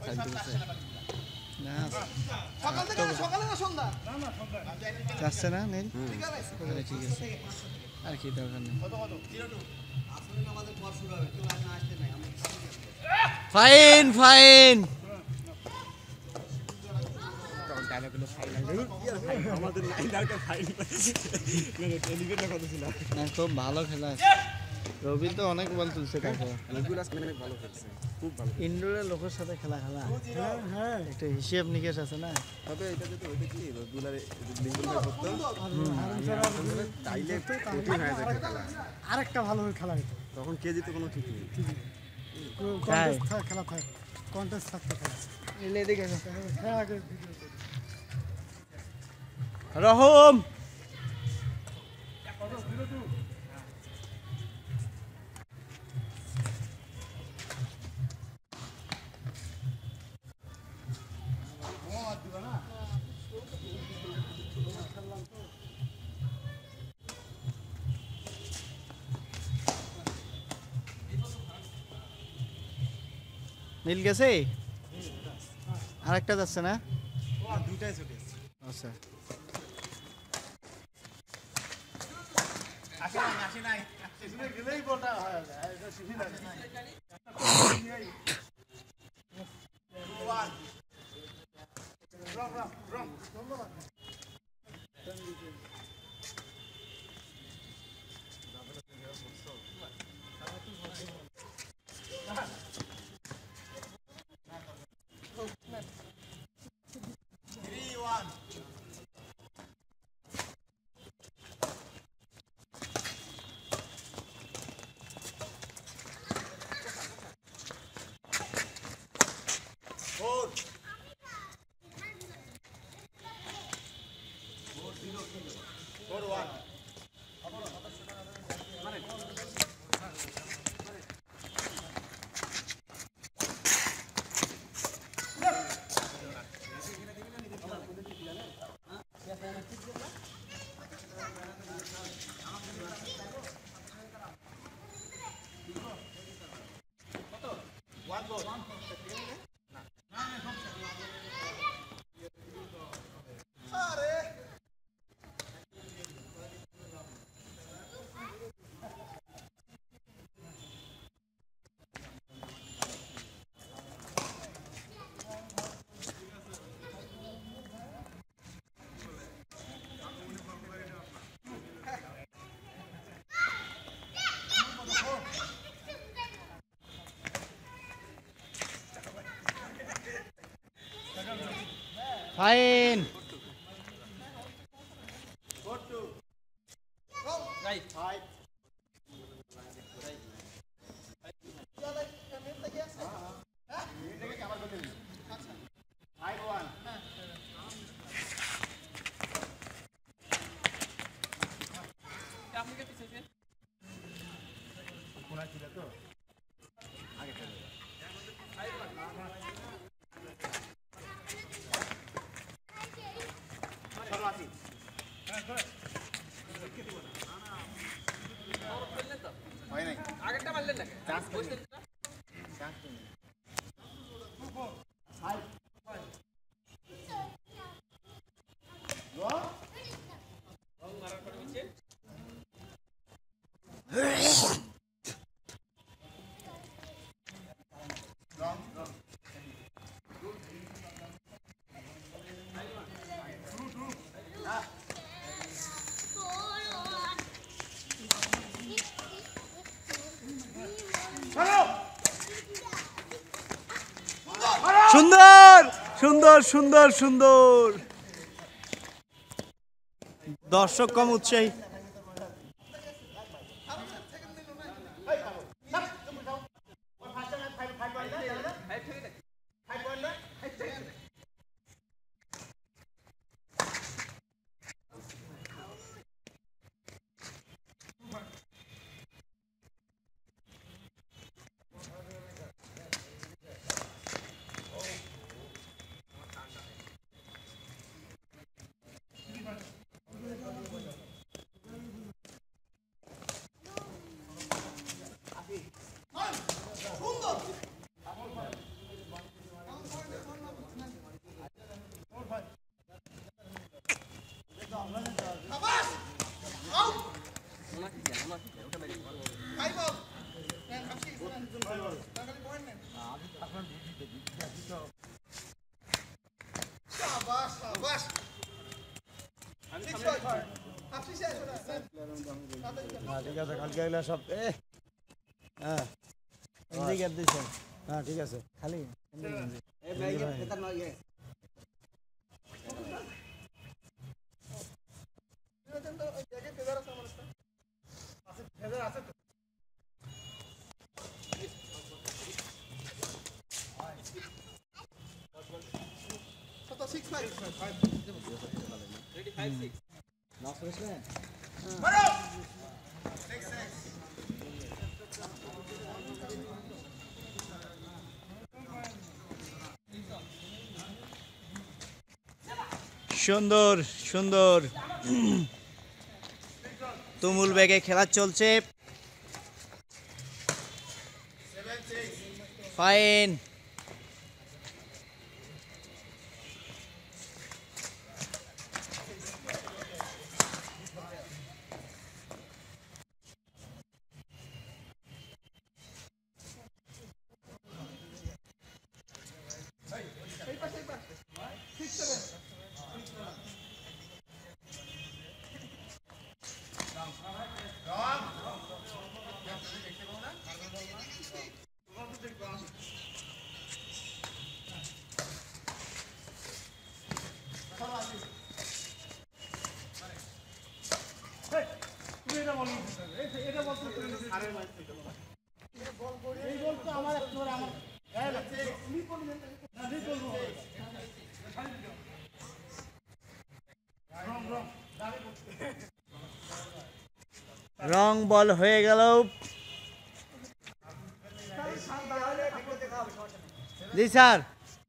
না যাচ্ছে না নীল ঠিক আছে আর কি দরকার নেই ফাইন ফাইন খুব ভালো খেলা রবি তো অনেক বল তুলছে ইন্ডোরের লোকের সাথে খেলা খেলা একটা হিসেব নিকেশ আছে না তবে এটা যদি ওইটা কি রবিউলার লিঙ্কন ভাই করতো তাইলে কঠিন হয়ে যায় খেলা আরেকটা ভালো খেলা হতো তখন কে জিতে কোনো ঠিক নেই খেলা থাকে কন্টেস্ট থাকতে এলে দেখে রহম নীল গেছে আরেকটা যাচ্ছে না দুইটাই চলে আচ্ছা আসে নাই গেলেই বলটা হয় এটা সিধি লাগে ফাইন সুন্দর সুন্দর সুন্দর সুন্দর দর্শক কম উৎসাহী আছে কালকে এগুলো সব হ্যাঁ ইন্ডিকেট দিছেন হ্যাঁ ঠিক আছে খালি সুন্দর সুন্দর তুমুল বেগে খেলা চলছে ফাইন রং বল হয়ে গেল জি স্যার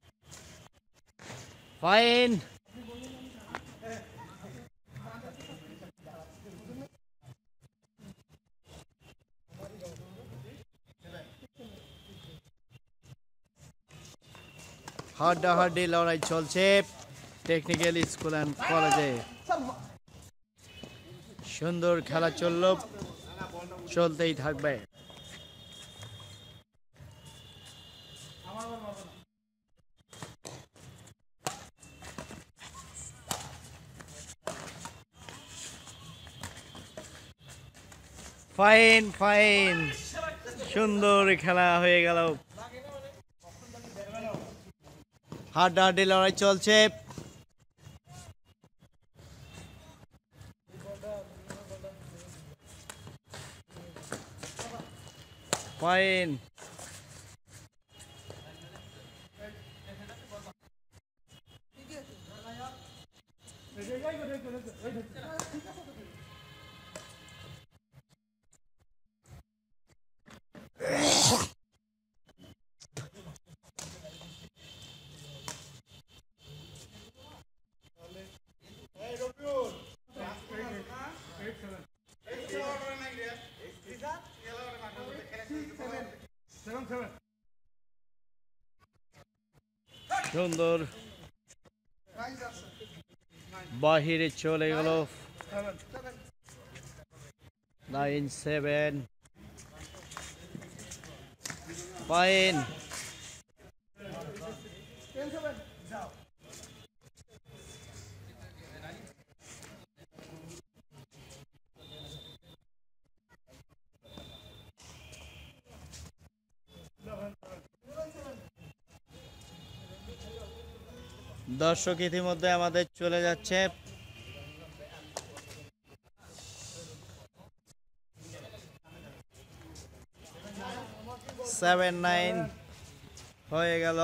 ফাইন হাড্ডাহাড্ডি লড়াই চলছে টেকনিক্যাল স্কুল অ্যান্ড কলেজে সুন্দর খেলা চলতেই থাকবে ফাইন ফাইন সুন্দর খেলা হয়ে গেল হাড্ডাহাড্ডি লড়াই চলছে ফাইন সুন্দর বাহিরে চলে গেল 9-7 ফাইন দর্শক ইতিমধ্যে আমাদের চলে যাচ্ছে সেভেন 9 হয়ে গেল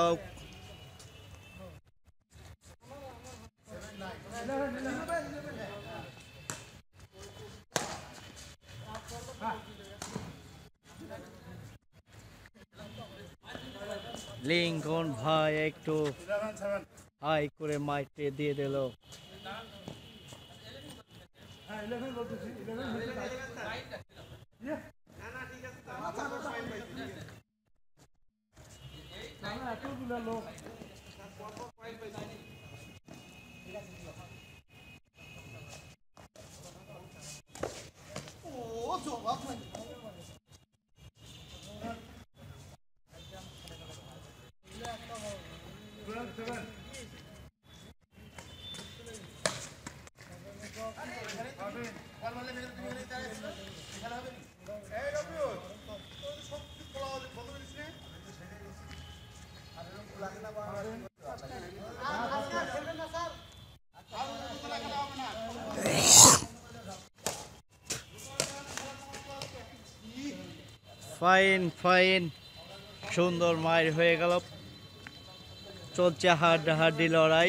লিঙ্কন ভাই একটু হাই করে মাইকে দিয়ে দিল ফাইন ফাইন, সুন্দর মার হয়ে গেল। চলছে হাড্ডাহাড্ডি লড়াই।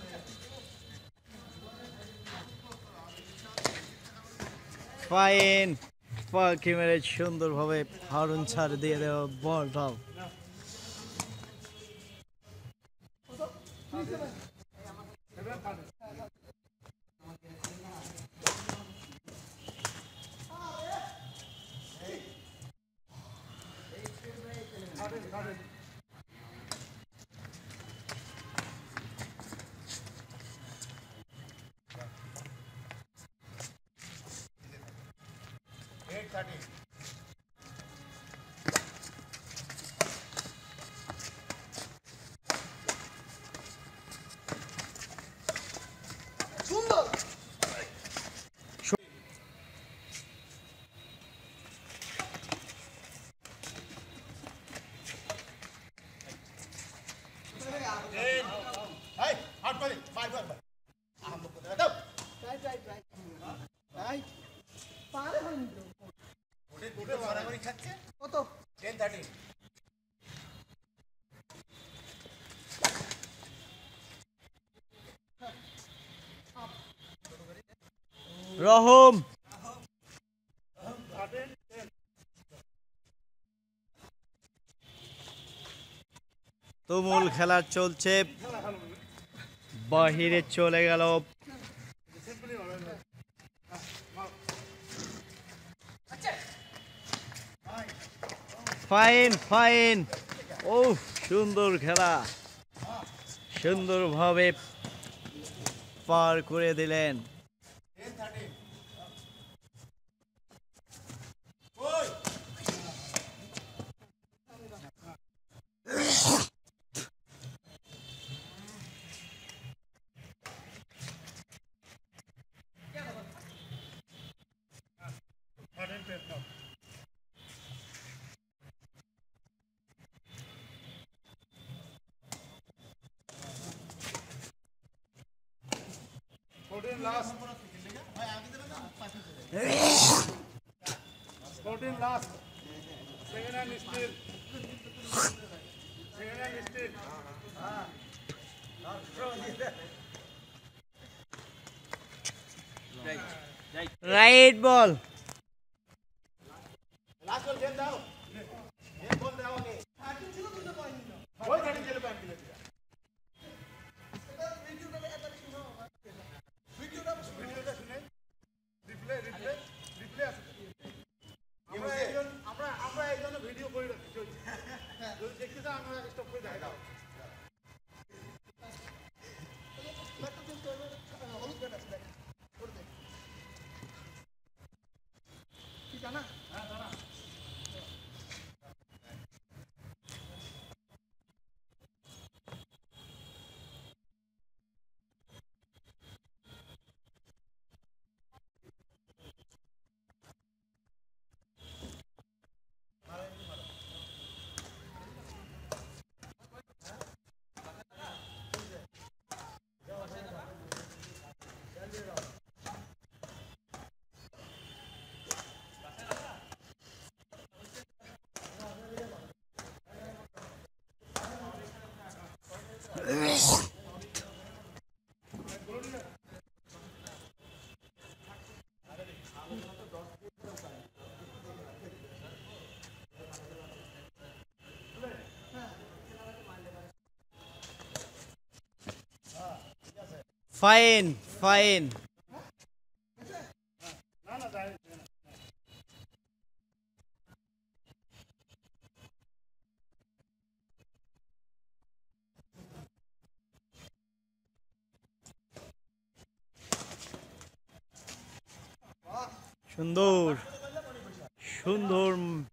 ফাইন, পাখি মেরে সুন্দরভাবে হারুন ছাড় দিয়ে দেওয়া বলটাও। রহম তুমুল খেলা চলছে, বাহিরে চলে গেল। ফাইন ফাইন, ও সুন্দর খেলা, সুন্দরভাবে পার করে দিলেন। Last. 14 last. Second hand still. Second hand still. Right ball. Last ball game দাও। এই বল দাও আগে। 13 ছিল তো পয়েন্ট নিল। ওই 13 ছিল পয়েন্ট দিলে। ভিডিওটা শুনে রিপ্লে আছে। আমরা এই জন্য ভিডিও করে রাখি। যদি দেখতে চাও আমরা স্টপ করে দেখাই। ফাইন ফাইন, সুন্দর সুন্দর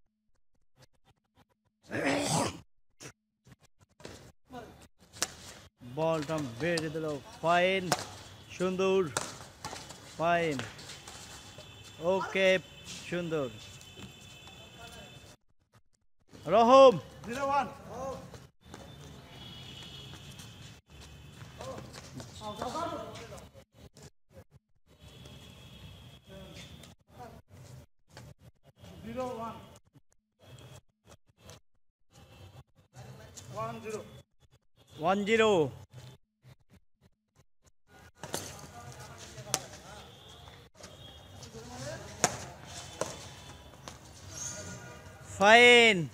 বলটা বেড়ে দিল। ফাইন, সুন্দর, ফাইন, ওকে, সুন্দর। রহম 0-1 One zero. Fine.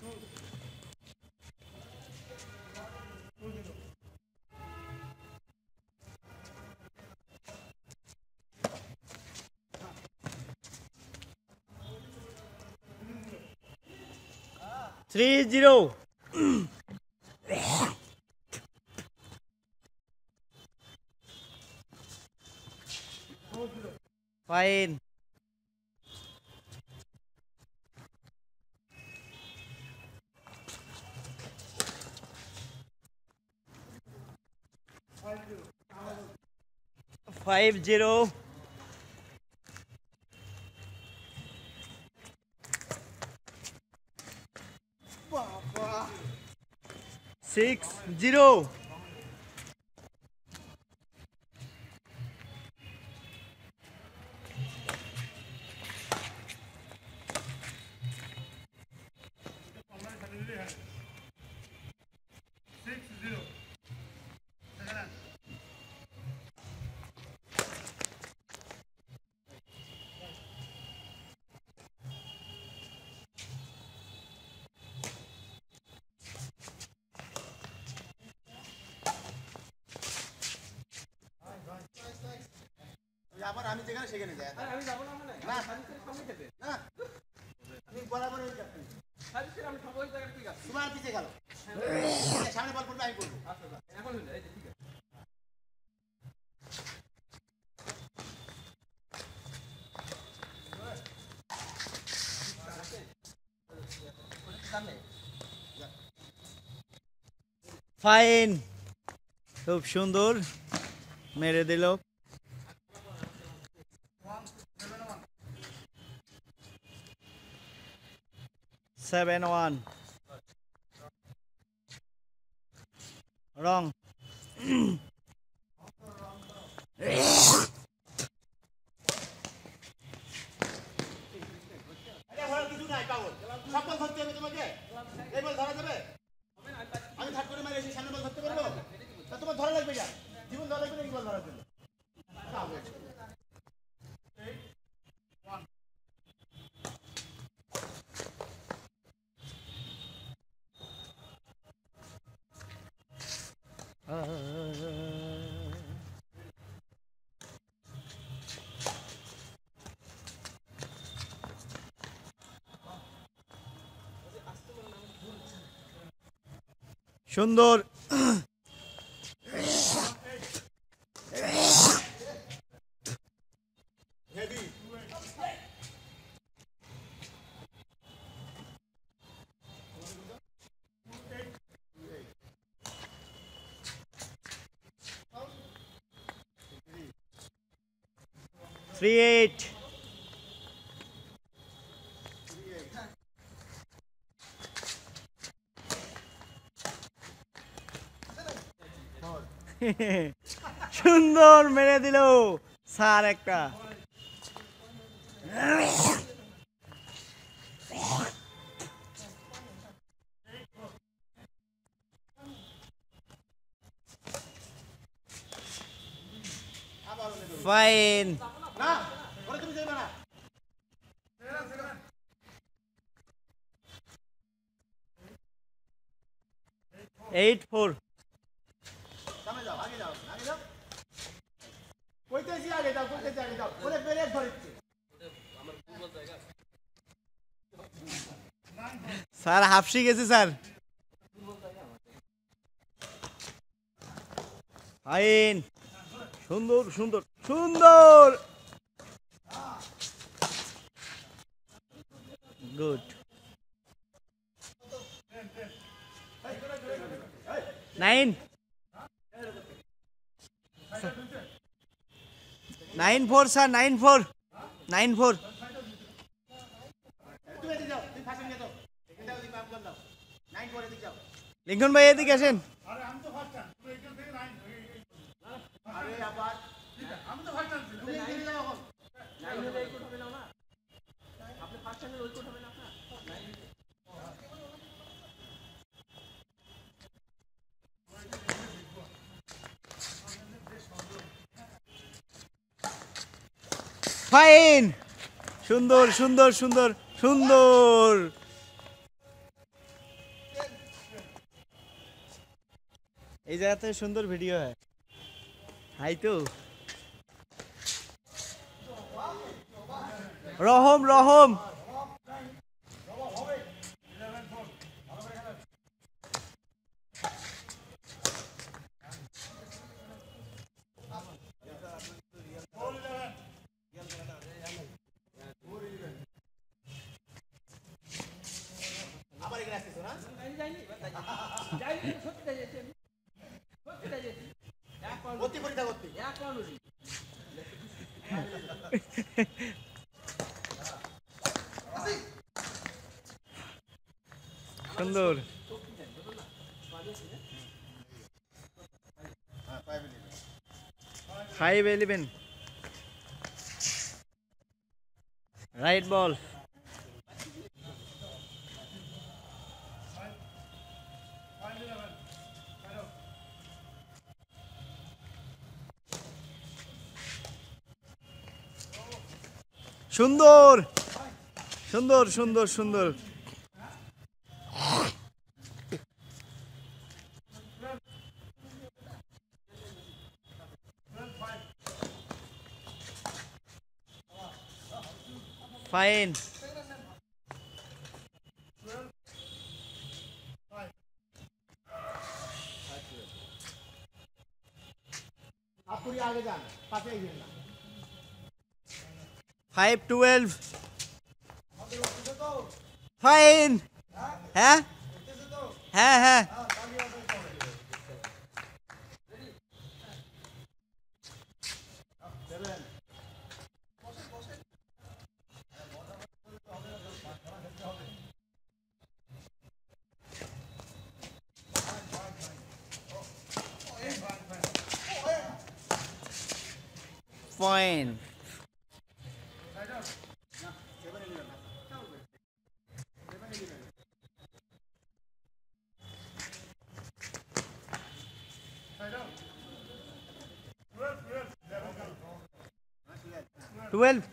Three zero. Fine. Five zero. 6-0. আবার আমি যেখানে সেখানে যাই আমি যাব না মানে না সামনে খেতে না তুমি বরাবর ওই যাচ্ছেন সার্ভিসে আমি সব ওই জায়গায় ঠিক আছে তোমার পিছে গেল সামনে বল করবে আমি করব আচ্ছা এখন হলো এই যে ঠিক আছে ফাইন, খুব সুন্দর মেরে দিল। 7-1 wrong. কিছু নাই পাগল সব বল ধরতে হবে তোমাকে এই বল ধরা যাবে আমি থাক করে মারি সামনে বল ধরতে পারবো তা তোমার ধরা লাগবে যা জীবন ধরা লাগবে না এই বল ধরার জন্য সুন্দর। Three eight. সুন্দর মেরে দিল স্যার একটা। ফাইন। 8-4 সামনে যাও আগে যাও কইতেছি আগে যাও ওরে ব্রেক ধরেছে আমার ফুটবল জায়গা স্যার হাফসি গেছে স্যার। ফাইন, সুন্দর সুন্দর সুন্দর, গুড। 9 9-4 স্যার, 9-4 9-4। তুমি এদিকে যাও তুমি ফাঁসে নিয়ে যাও এটা ওই কাম কর দাও 9 করে দিকে যাও লিঙ্কন ভাই এদিকে আসেন। আরে আমি তো ফার্স্ট টাইম তুই এখান থেকে 9 আরে আবার আমি তো ফার্স্ট টাইম তুমি এগিয়ে যাও এখন নাইন হলে এই কোড হবে না আপনি ফার্স্ট টাইমে ওই কোড হবে না আপনার ফাইন সুন্দর সুন্দর সুন্দর সুন্দর এই জায়গাতে সুন্দর ভিডিও হয় হাই তো রহম রহম আবার এখানে আসতেছো না যাইনি সত্যি যাইছি সত্যি যাইছি এক পাউন্ড গতি পরীক্ষা করতে এক পাউন্ড সুন্দর 5-11 রাইট বল সুন্দর সুন্দর সুন্দর সুন্দর 5 आप पूरी आगे जाना पासे ही गिरना 5-12 ফাইন হ্যাঁ হ্যাঁ হ্যাঁ পয়েন্ট টুয়েলভ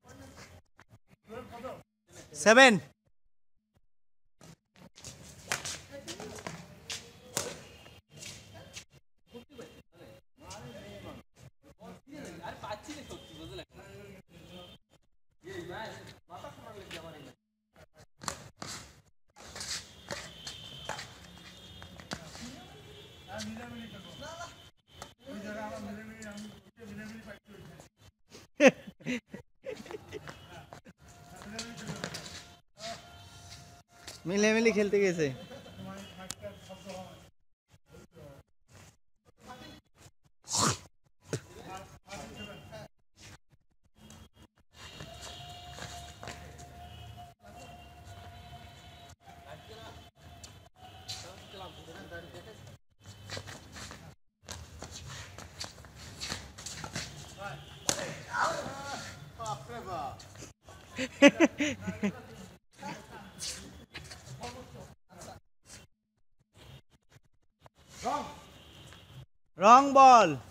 7 মিলেমিলে খেলতে গেছে রং বল